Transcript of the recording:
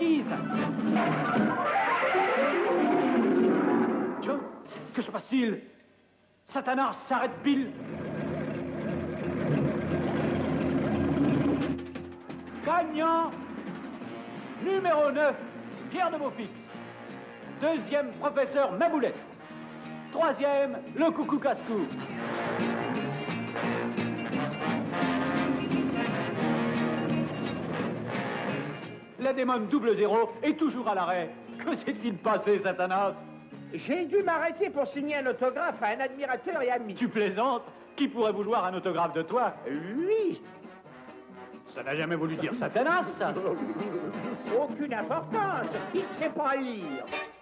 banquise. Tiens, que se passe-t-il? Satanas s'arrête pile. Gagnant numéro 9, Pierre de Beaufix. Deuxième, professeur Maboulette. Troisième, le coucou casse-cou. La démon 00 est toujours à l'arrêt. Que s'est-il passé, Satanas? J'ai dû m'arrêter pour signer un autographe à un admirateur et ami. Tu plaisantes? Qui pourrait vouloir un autographe de toi? Lui. Ça n'a jamais voulu dire Satanas, ça. Aucune importance, il ne sait pas lire.